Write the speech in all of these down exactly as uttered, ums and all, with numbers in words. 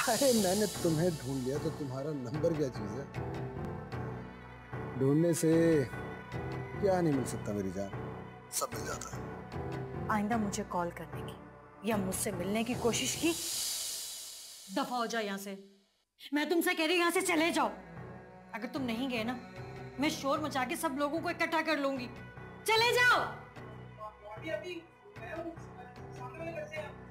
अरे मैंने तुम्हें ढूंढ लिया तो तुम्हारा नंबर क्या चीज है? ढूंढने से क्या नहीं मिल सकता मेरी जान, सब मिल जाता है। आइंदा मुझे कॉल करने की या मुझसे मिलने की कोशिश की, दफा हो जाओ यहाँ से। मैं तुमसे कह रही हूँ यहाँ से चले जाओ। अगर तुम नहीं गए ना, मैं शोर मचा के सब लोगों को इकट्ठा कर लूंगी। चले जाओ। अभी अभी मैं हूँ, सामने वाले घर से हैं।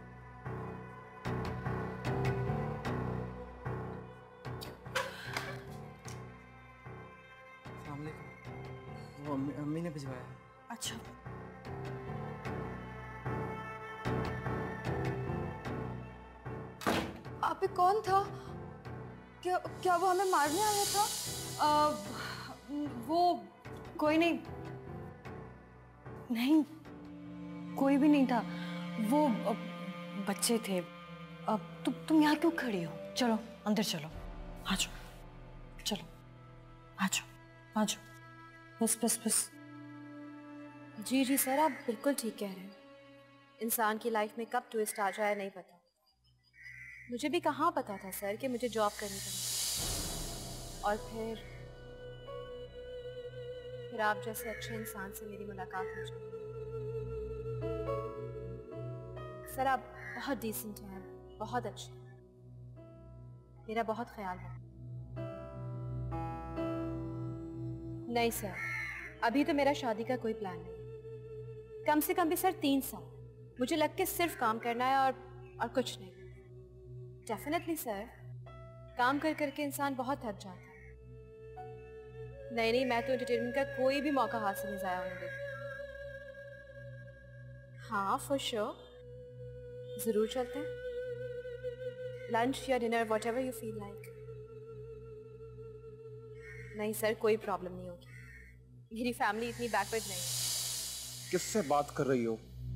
वो अम्मी, अम्मी ने भिजवाया है। अच्छा, आप ही कौन था? क्या क्या वो हमें मारने आया था? आ, वो कोई नहीं नहीं कोई भी नहीं था। वो अ, बच्चे थे। अब तु, तुम यहाँ क्यों खड़ी हो? चलो अंदर चलो। आ जाओ, चलो आ जाओ, आ जाओ। बस बस बस। जी जी सर, आप बिल्कुल ठीक कह रहे हैं। इंसान की लाइफ में कब ट्विस्ट आ जाए नहीं पता। मुझे भी कहाँ पता था सर कि मुझे जॉब करनी चाहिए, और फिर फिर आप जैसे अच्छे इंसान से मेरी मुलाकात हो जाए। सर आप बहुत डिसेंट हैं, बहुत अच्छे हैं, मेरा बहुत ख्याल है। नहीं सर, अभी तो मेरा शादी का कोई प्लान नहीं। कम से कम भी सर तीन साल मुझे लग के सिर्फ काम करना है और और कुछ नहीं। डेफिनेटली सर, काम कर करके इंसान बहुत थक जाता है। नहीं नहीं, मैं तो एंटरटेनमेंट का कोई भी मौका हाथ से नहीं जाया होने देती। हाँ फॉर श्योर, जरूर चलते हैं। लंच या dinner, whatever you feel like. नहीं सर, कोई प्रॉब्लम नहीं होगी, मेरी फैमिली इतनी बैकवर्ड नहीं। किससे बात कर रही हो?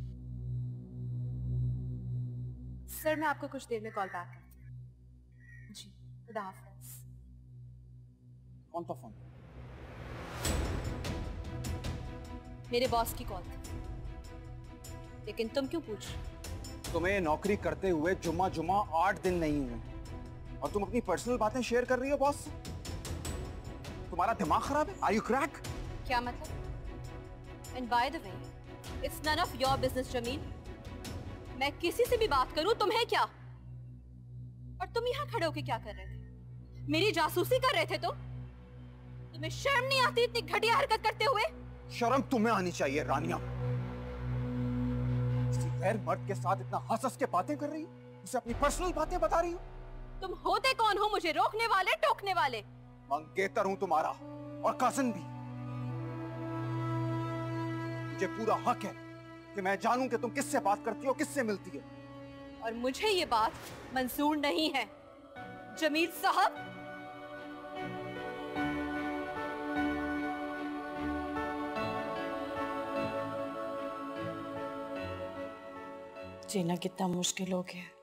सर मैं आपको कुछ देर में कॉल बैक करती हूँ। जी, खुदा हाफिज़। कौन था फोन? मेरे बॉस की कॉल थी। लेकिन तुम क्यों पूछ? तुम्हें नौकरी करते हुए जुम्मा जुम्मा आठ दिन नहीं हुए और तुम अपनी पर्सनल बातें शेयर कर रही हो बॉस से? तुम्हारा दिमाग खराब है? Are you crack? क्या मतलब? And by the way, it's none of your business Jameel. मैं किसी से भी बात करूं, तुम्हें क्या? और तुम यहाँ खड़े होके क्या कर रहे थे? मेरी जासूसी कर रहे थे तुम? तुम्हें शर्म नहीं आती इतनी घटिया हरकत करते हुए? शर्म तुम्हें आनी चाहिए रानिया। किसी गैर मर्द के साथ इतना हंस हंस के बातें कर रही हो, उसे अपनी पर्सनल बातें बता रही हो। तुम होते कौन हो मुझे रोकने वाले, टोकने वाले? मंगेतर हूं तुम्हारा, और कजिन भी। मुझे पूरा हक है कि मैं जानूं कि तुम किससे बात करती हो, किससे मिलती हो। और मुझे ये बात मंजूर नहीं है जमील साहब। जीना कितना मुश्किल हो गया।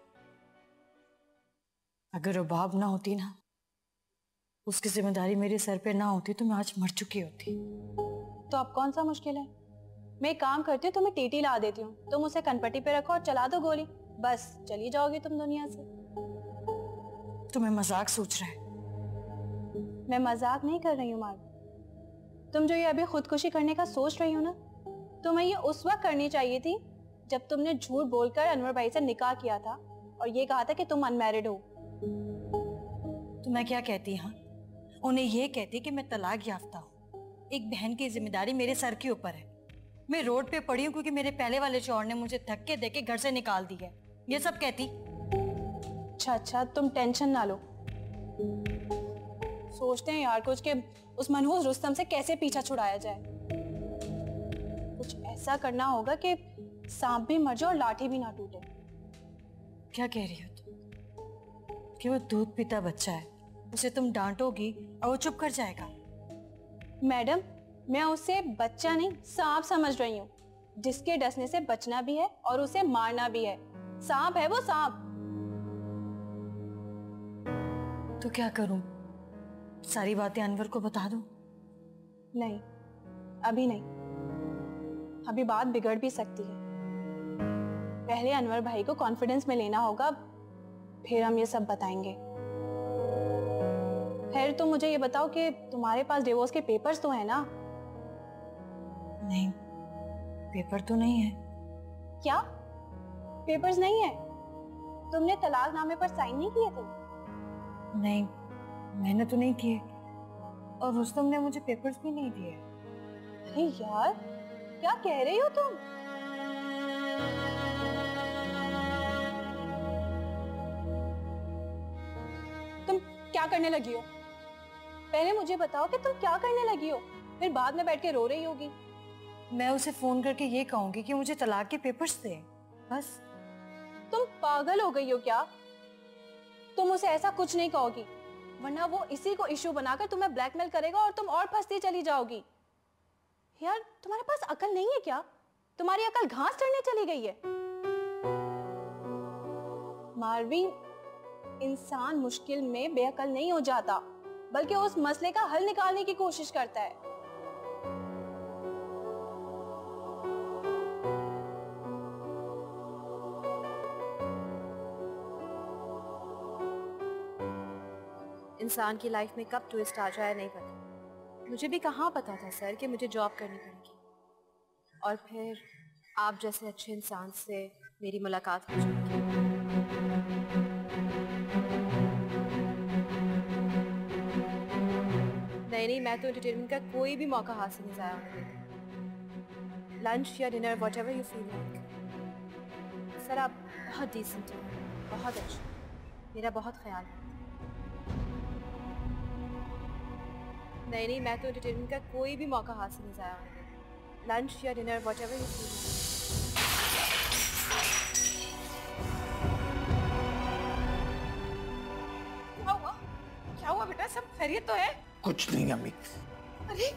अगर रुबाब ना होती ना, उसकी जिम्मेदारी मेरे सर पे ना होती तो मैं आज मर चुकी होती। तो अब कौन सा मुश्किल है? मैं एक काम करती हूँ, तुम्हें टीटी ला देती हूँ, तुम उसे कनपट्टी पे रखो और चला दो गोली, बस चली जाओगी तुम दुनिया से। तुम्हें मजाक सोच रहा है? मैं मजाक नहीं कर रही हूँ मारू। तुम जो ये अभी खुदकुशी करने का सोच रही हो ना, तुम्हें ये उस वक्त करनी चाहिए थी जब तुमने झूठ बोलकर अनवर भाई से निकाह किया था और ये कहा था कि तुम अनमैरिड हो। तो मैं क्या कहती? हाँ, उन्हें ये कहती कि मैं तलाक याफ्ता हूँ, एक बहन की जिम्मेदारी मेरे सर के ऊपर है, मैं रोड पे पड़ी हूँ क्योंकि मेरे पहले वाले शौहर ने मुझे धक्के देके घर से निकाल दी है, ये सब कहती। अच्छा अच्छा, तुम टेंशन ना लो। सोचते हैं यार कुछ के उस मनहूस रुस्तम से कैसे पीछा छुड़ाया जाए। कुछ ऐसा करना होगा कि सांप भी मर जाए और लाठी भी ना टूटे। क्या कह रही हो तुम? कि वो दूध पीता बच्चा है, उसे तुम डांटोगी और वो चुप कर जाएगा? मैडम, मैं उसे बच्चा नहीं सांप समझ रही हूँ, जिसके डसने से बचना भी है और उसे मारना भी है। सांप है वो, सांप। तो क्या करूं? सारी बातें अनवर को बता दूं? नहीं, अभी नहीं, अभी बात बिगड़ भी सकती है। पहले अनवर भाई को कॉन्फिडेंस में लेना होगा, फिर हम ये सब बताएंगे। खैर तुम मुझे ये बताओ कि तुम्हारे पास डिवोर्स के पेपर्स तो हैं ना? नहीं, पेपर तो नहीं है। क्या पेपर्स नहीं है? तुमने तलाकनामे पर साइन नहीं किए थे? नहीं, मैंने तो नहीं किए और रुस्तम ने मुझे पेपर्स भी नहीं दिए। अरे यार, क्या कह रही हो तुम? तुम क्या करने लगी हो? पहले मुझे बताओ कि तुम क्या करने लगी हो, फिर बाद में बैठ के रो रही होगी। मैं उसे फोन करके ये कहूंगी कि मुझे तलाक के पेपर्स दे, बस। तुम पागल हो गई हो क्या? तुम उसे ऐसा कुछ नहीं कहोगी, वरना वो इसी को इशू बनाकर तुम्हें ब्लैकमेल करेगा और तुम और फंसती चली जाओगी। यार तुम्हारे पास अकल नहीं है क्या? तुम्हारी अकल घास चढ़ने चली गई है। मारवी, इंसान मुश्किल में बेअकल नहीं हो जाता, बल्कि उस मसले का हल निकालने की कोशिश करता है। इंसान की लाइफ में कब ट्विस्ट आ जाए नहीं पता। मुझे भी कहाँ पता था सर कि मुझे जॉब करनी पड़ेगी और फिर आप जैसे अच्छे इंसान से मेरी मुलाकात हो जाएगी। नहीं नहीं, मैं तो एंटरटेनमेंट का कोई भी मौका हासिल नहीं जाया होने देती। लंच या dinner whatever you feel like. Sir आप बहुत डिसेंट हैं, बहुत अच्छे, मेरा बहुत ख्याल है। नहीं नहीं, मैं तो एंटरटेनमेंट का कोई भी मौका हासिल नहीं जाया होने देती। लंच या dinner whatever you feel like. क्या हुआ? क्या हुआ बेटा? सब खैरियत तो है? कुछ नहीं अम्मी। अरे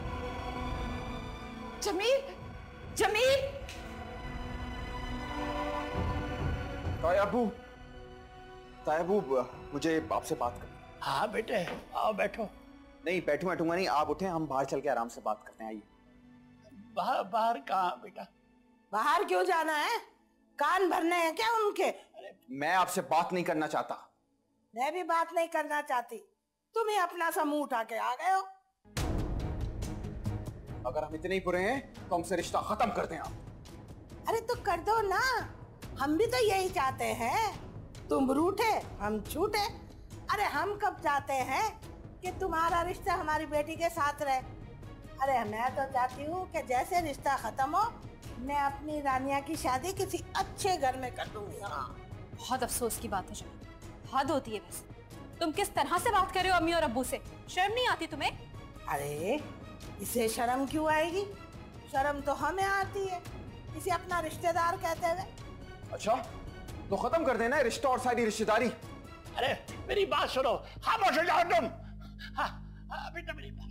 जमील, जमील! तायबू, तायबू, मुझे आपसे बात करनी। हाँ बेटे, आओ बैठो। नहीं, बैठूं बैठूंगा नहीं, आप उठें, हम बाहर चल के आराम से बात करते हैं। आइए। बाहर बाहर कहाँ बेटा? बाहर क्यों जाना है? कान भरने हैं क्या उनके? मैं आपसे बात नहीं करना चाहता। मैं भी बात नहीं करना चाहती, तुम ही अपना सा मुंह उठा के आ गए हो। अगर हम इतने ही बुरे हैं तो हमसे रिश्ता खत्म कर दें आप। अरे तो कर दो ना, हम भी तो यही चाहते हैं। तुम रूठे, हम झूठे। अरे हम कब चाहते हैं कि तुम्हारा रिश्ता हमारी बेटी के साथ रहे। अरे मैं तो चाहती हूँ कि जैसे रिश्ता खत्म हो, मैं अपनी रानिया की शादी किसी अच्छे घर में कर दूंगी। हाँ, बहुत अफसोस की बात है जमील, हद होती है बस। तुम किस तरह से बात कर रहे हो अम्मी और अब्बू से? शर्म नहीं आती तुम्हें? अरे इसे शर्म क्यों आएगी? शर्म तो हमें आती है, इसे अपना रिश्तेदार कहते हुए। अच्छा, तो खत्म कर देना है रिश्ता और सारी रिश्तेदारी। अरे मेरी बात सुनो, खामोश हो जाओ तुम। हाँ, हाँ बेटा मेरी बात।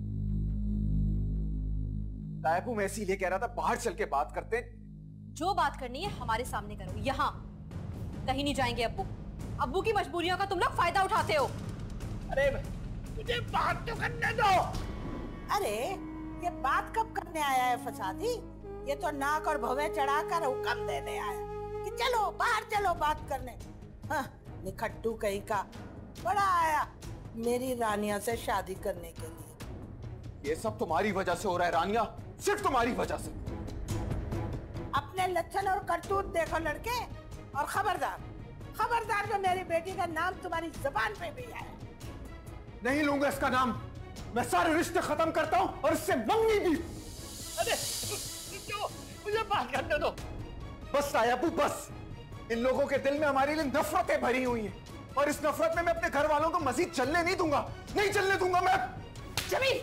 तायबू, मैं इसीलिए कह रहा था बाहर चल के बात करते हैं। जो बात करनी है हमारे सामने करो, यहाँ कहीं नहीं जाएंगे। अब्बू अब्बू की मजबूरियों का तुम लोग फायदा उठाते हो। अरे मुझे बात तो करने दो। अरे ये बात कब करने आया है फसादी? ये तो नाक और भवे चढ़ाकर हुक्म देने आया कि चलो बाहर चलो बात करने। हाँ, निखट्टू कहीं का बड़ा आया मेरी रानिया से शादी करने के लिए। ये सब तुम्हारी वजह से हो रहा है रानिया, सिर्फ तुम्हारी वजह से। अपने लक्षण और करतूत देखो लड़के, और खबरदार खबरदार जो मेरी बेटी का नाम तुम्हारी जबान पे भी आया। नहीं लूंगा इसका नाम। मैं सारे रिश्ते खत्म करता हूँ और इससे मंगनी भी। अरे क्यों? मुझे बात करने दो। बस तायबू बस, इन लोगों के दिल में हमारे लिए नफरतें भरी हुई हैं और इस नफरत में मैं अपने घर वालों को मजीद चलने नहीं दूंगा, नहीं चलने दूंगा मैं। जमील,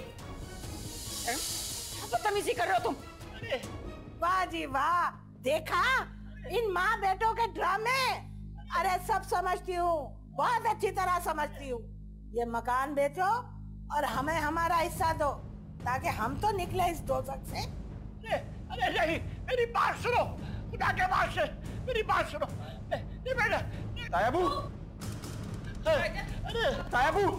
बदतमीजी कर रहे हो तुम। अरे वाह जी वाह, देखा इन माँ बेटों के ड्रामे। अरे सब समझती हूँ, बहुत अच्छी तरह समझती हूँ। ये मकान बेचो और हमें हमारा हिस्सा दो, ताकि हम तो निकले इस दोजख से। अरे अरे नहीं, मेरी बात सुनो, खुदा के वास्ते मेरी बात सुनो। नहीं बेटा। तायबू, अरे तायबू,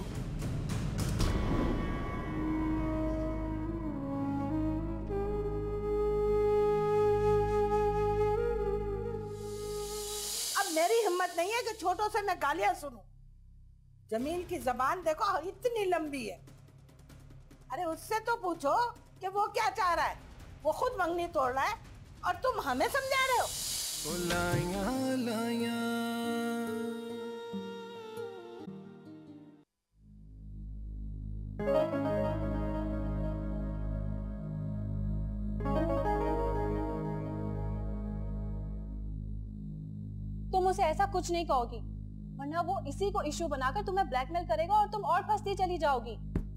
मेरी हिम्मत नहीं है कि छोटों से मैं गालियां सुनूं। जमील की जबान देखो इतनी लंबी है। अरे उससे तो पूछो कि वो क्या चाह रहा है। वो खुद मंगनी तोड़ रहा है और तुम हमें समझा रहे हो। लाया लाया तुम उसे ऐसा कुछ नहीं कहोगी, वरना वो इसी को इशू बनाकर तुम्हें ब्लैकमेल करेगा और तुम और फंसती चली जाओगी।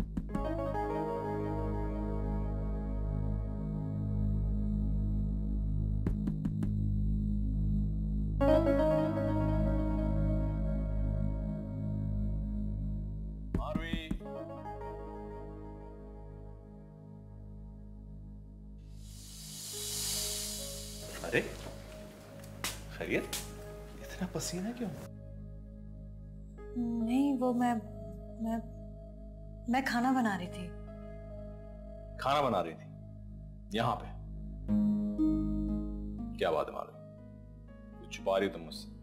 अरे खैरियत, इतना पसीना क्यों? नहीं, वो मैं मैं मैं खाना बना रही थी। खाना बना रही थी यहाँ पे? क्या बात है मालूम? कुछ छुपा रही हो तुम मुझसे?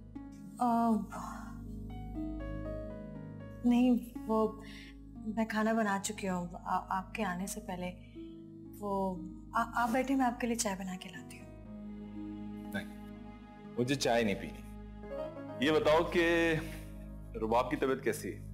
नहीं, वो मैं खाना बना चुकी हूँ आपके आने से पहले। वो आ, आप बैठे, मैं आपके लिए चाय बना के लाती हूँ। नहीं, मुझे चाय नहीं पीनी। ये बताओ कि रुबाब की तबीयत कैसी है?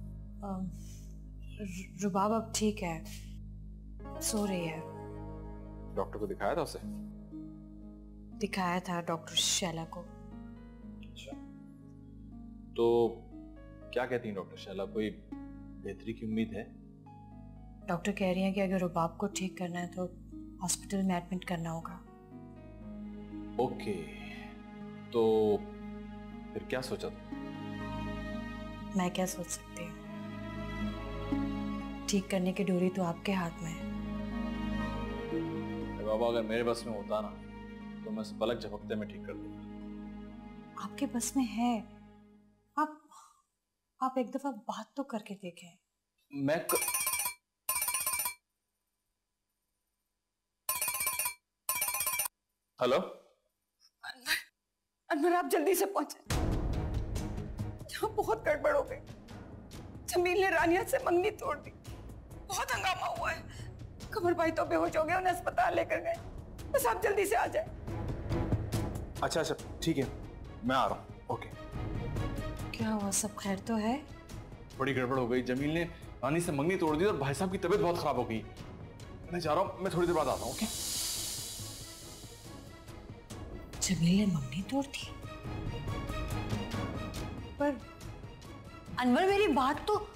रुबाब अब ठीक है, सो रही है। डॉक्टर को दिखाया था उसे? दिखाया था, डॉक्टर शैला को। अच्छा, तो क्या कहती हैं डॉक्टर शैला? कोई बेहतरी की उम्मीद है? डॉक्टर कह रही हैं कि अगर रुबाब को ठीक करना है तो हॉस्पिटल में एडमिट करना होगा। ओके, तो फिर क्या सोचा तुम? मैं क्या सोच सकती हूँ? ठीक करने की डोरी तो आपके हाथ में है। बाबा, अगर मेरे बस में होता ना तो मैं इस पलक झपकते में ठीक कर दूंगा। आपके बस में है। आप आप एक दफा बात तो करके देखें। मैं क... हेलो अनवर, अनवर आप जल्दी से पहुंचे। यहाँ बहुत गड़बड़ हो गई। जमील ने रानिया से मंगनी तोड़ दी। बहुत हंगामा हुआ है। कमर भाई तो बेहोश हो गए, उन्हें अस्पताल लेकर गए। बस आप जल्दी से आ जाए। अच्छा अच्छा ठीक है, मैं आ रहा हूँ। ओके। क्या हुआ, सब खैर तो है? बड़ी गड़बड़ हो गई। जमील ने रानी से मंगनी तोड़ दी और भाई साहब की तबीयत बहुत खराब हो गई। मैं जा रहा हूँ, मैं थोड़ी देर बाद आता हूँ। ओके? जमील ने मंगनी तोड़ दी? पर अनवर, मेरी बात तो...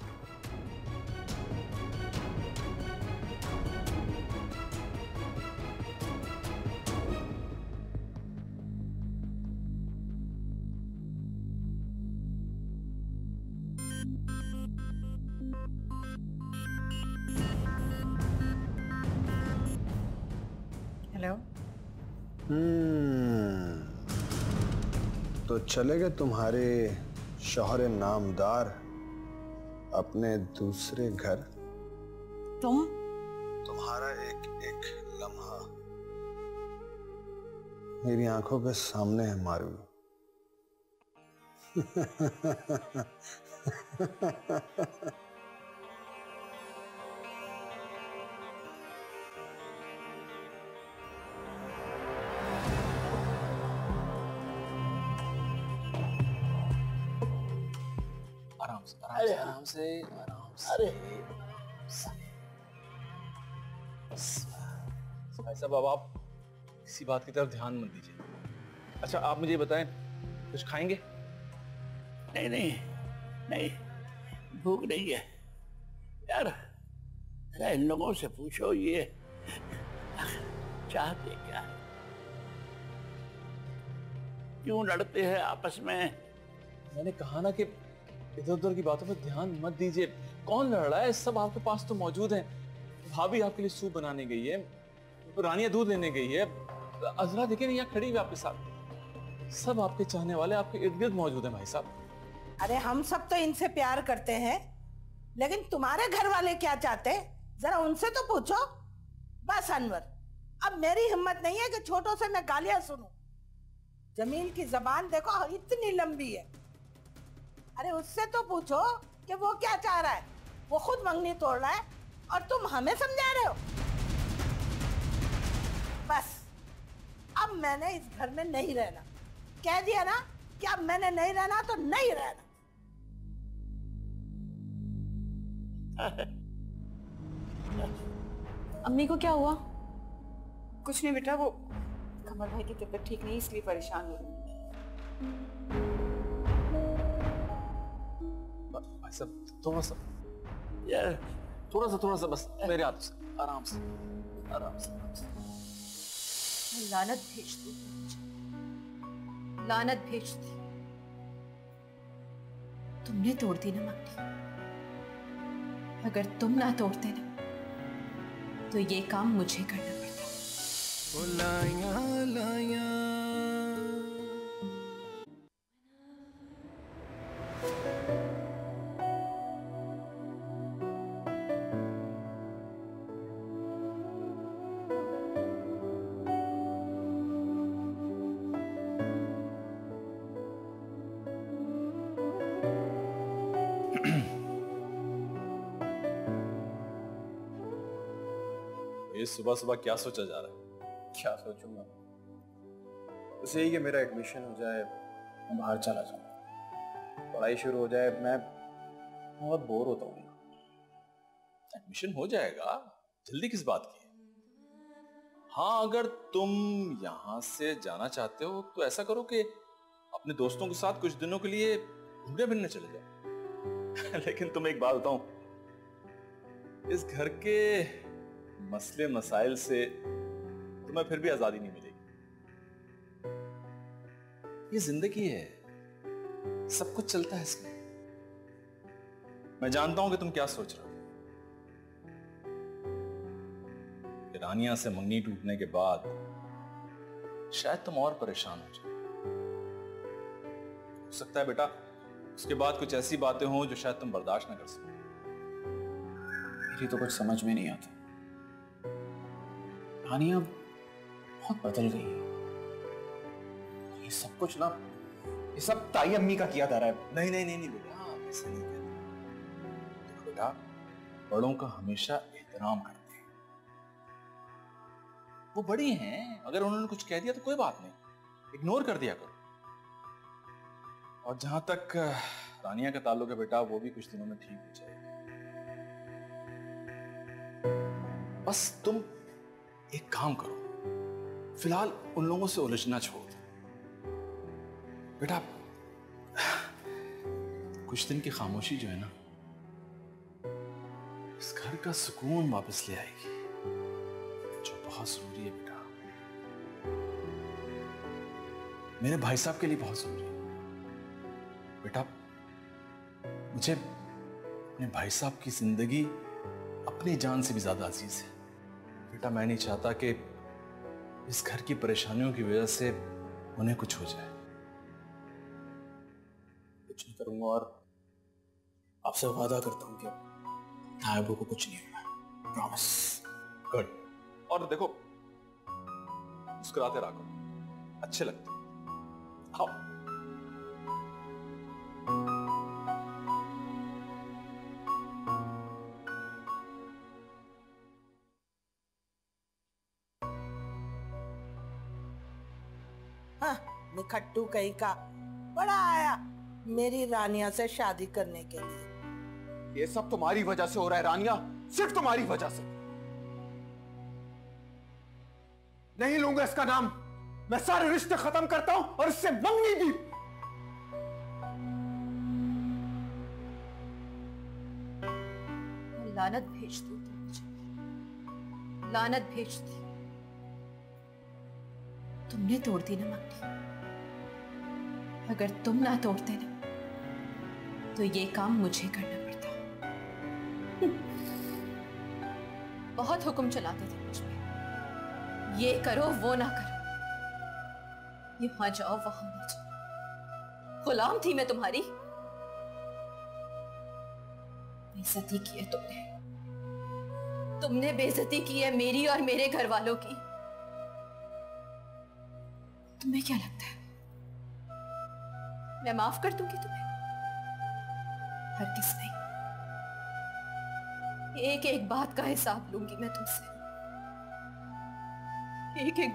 हेलो। हम्म तो चले गए तुम्हारे शौहर नामदार अपने दूसरे घर। तुम तुम्हारा एक एक लम्हा मेरी आंखों के सामने है मारू। आराम से, आराम से, आराम से, आराम से। अरे भाई साहब, अब आप किसी बात की तरफ ध्यान मत दीजिए। अच्छा, आप मुझे बताएं, कुछ खाएंगे? नहीं नहीं नहीं, भूख नहीं है यार। जरा इन लोगों से पूछो ये चाहते क्या है, क्यों लड़ते हैं आपस में। मैंने कहा ना कि इधर उधर की बातों पर ध्यान मत दीजिए। कौन लड़ रहा है? सब आपके पास तो मौजूद है। भाभी आपके लिए सूप बनाने गई है, रानिया दूध लेने गई है, अजरा देखिए यहाँ खड़ी हुई आपके साथ। सब आपके चाहने वाले आपके इर्द गिर्द मौजूद हैं भाई साहब। अरे हम सब तो इनसे प्यार करते हैं, लेकिन तुम्हारे घर वाले क्या चाहते जरा उनसे तो पूछो। बस अनवर, अब मेरी हिम्मत नहीं है कि छोटों से मैं गालियां सुनूं। जमील की जबान देखो इतनी लंबी है। अरे उससे तो पूछो कि वो क्या चाह रहा है। वो खुद मंगनी तोड़ रहा है और तुम हमें समझा रहे हो। बस अब मैंने इस घर में नहीं रहना। कह दिया ना कि अब मैंने नहीं रहना तो नहीं रहना। अम्मी को क्या हुआ? कुछ नहीं बेटा, वो कमल भाई की तबीयत ठीक नहीं इसलिए परेशान हो रही। भाई साहब थोड़ा सा यार थोड़ा सा थोड़ा सा बस मेरे हाथ से, आराम से आराम से आराम से। लानत भेज दी, लानत भेज दी। तुमने तोड़ दी ना मंगनी। अगर तुम ना तोड़ते ना तो ये काम मुझे करना पड़ता। ओ लाया लाया ये सुबह सुबह क्या सोचा जा रहा है? क्या सोचूंगा, बस यही कि मेरा एडमिशन हो जाए, मैं बाहर चला जाऊँ, पढ़ाई शुरू हो जाए। मैं बहुत बोर होता हूँ। एडमिशन हो जाएगा, जल्दी किस बात की है? हाँ, अगर तुम यहां से जाना चाहते हो तो ऐसा करो कि अपने दोस्तों के साथ कुछ दिनों के लिए घूमने फिरने चले जाओ। लेकिन तुम एक बात बताऊं, इस घर के मसले मसाइल से तुम्हें फिर भी आजादी नहीं मिलेगी। ये जिंदगी है, सब कुछ चलता है इसमें। मैं जानता हूं कि तुम क्या सोच रहे हो कि रानिया से मंगनी टूटने के बाद शायद तुम और परेशान हो जाओ। हो सकता है बेटा उसके बाद कुछ ऐसी बातें हों जो शायद तुम बर्दाश्त ना कर सको। मेरी तो कुछ समझ में नहीं आता। रानिया बहुत बदल गई है। ये सब कुछ ना, ये सब ताई अम्मी का किया जा रहा है। नहीं नहीं नहीं नहीं बेटा, ऐसा नहीं कहते। देखो बेटा, बड़ों का हमेशा एहतराम करते हैं। वो बड़ी हैं, अगर उन्होंने कुछ कह दिया तो कोई बात नहीं, इग्नोर कर दिया करो। और जहां तक रानिया का ताल्लुक है बेटा, वो भी कुछ दिनों में ठीक हो जाएगा। बस तुम एक काम करो, फिलहाल उन लोगों से उलझना छोड़ दो बेटा। कुछ दिन की खामोशी जो है ना, इस घर का सुकून वापस ले आएगी, जो बहुत जरूरी है बेटा। मेरे भाई साहब के लिए बहुत जरूरी है बेटा। मुझे अपने भाई साहब की जिंदगी अपनी जान से भी ज्यादा अजीज है बेटा। मैं नहीं चाहता कि इस घर की परेशानियों की वजह से उन्हें कुछ हो जाए। कुछ नहीं करूंगा और आपसे वादा करता हूं कि नायबू को कुछ नहीं होगा, प्रॉमिस। गुड। और देखो, मुस्कुराते रहो, अच्छे लगते हो। आओ। हाँ, निखट्टू कहीं का बड़ा आया मेरी रानिया से शादी करने के लिए। ये सब तुम्हारी वजह से हो रहा है रानिया, सिर्फ तुम्हारी वजह से। नहीं लूंगा इसका नाम। मैं सारे रिश्ते खत्म करता हूं और इससे मंगनी भी। लानत भेज दी मुझे, लानत भेज दी। तुमने तोड़ दी ना मंगनी। अगर तुम ना तोड़ते ना तो ये काम मुझे करना पड़ता। बहुत हुक्म चलाते थे मुझ पे, ये करो वो ना करो, यहां जाओ वहां ना जाओ। गुलाम थी मैं तुम्हारी। बेइज्जती की है तुमने, तुमने बेइज्जती की है मेरी और मेरे घर वालों की। तुम्हें क्या लगता है मैं माफ कर दूंगी तुम्हें। हरगिज़ नहीं। एक एक बात का हिसाब लूंगी मैं तुमसे, एक एक।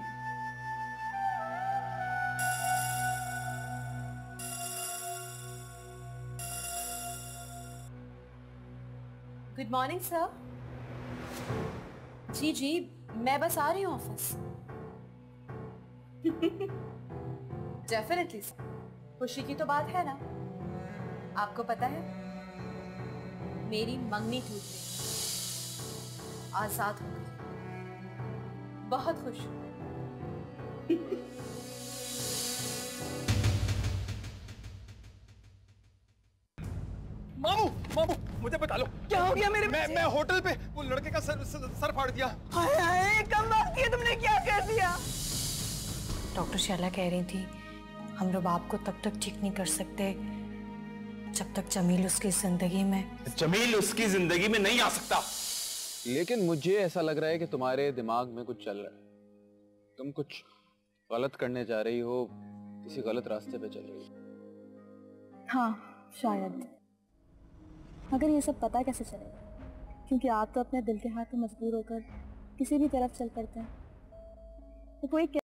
Good morning sir. जी जी, मैं बस आ रही हूँ ऑफिस। डेफिनेटली सर, खुशी की तो बात है ना। आपको पता है, मेरी मंगनी टूट गई, आजाद हो गई, बहुत खुश हूं। मामू, मामू, मुझे बता लो क्या हो गया मेरे मैं मैं होटल पे वो लड़के का सर सर, सर फाड़ दिया। हाय हाय, कम बात किया तुमने, क्या कर दिया? डॉक्टर शैला कह रही थी हम लोग आपको तब तक ठीक नहीं कर सकते जब तक जमील उसकी जिंदगी में। जमील उसकी जिंदगी में नहीं आ सकता। लेकिन मुझे ऐसा लग रहा है कि तुम्हारे दिमाग में कुछ चल रहा है। तुम कुछ गलत करने जा रही हो, किसी गलत रास्ते पे चल रही हो। हाँ शायद, मगर ये सब पता कैसे चलेगा? क्योंकि आप तो अपने दिल के हाथों मजबूर होकर किसी भी तरफ चल पड़ते हैं। तो कोई